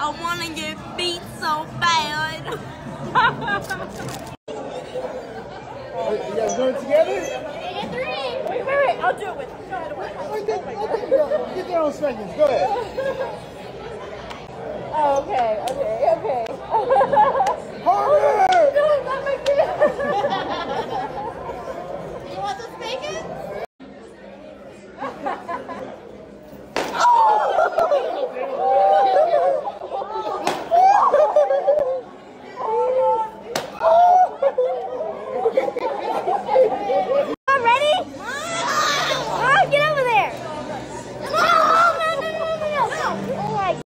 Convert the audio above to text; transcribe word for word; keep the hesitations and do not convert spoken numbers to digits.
I want to get beat so bad. You guys doing it together? Three. Wait, wait, wait. I'll do it with you. Go ahead. Okay, okay, go. Get their own spankings. Go ahead. Oh, okay, okay, okay. Harder! No, not my kid.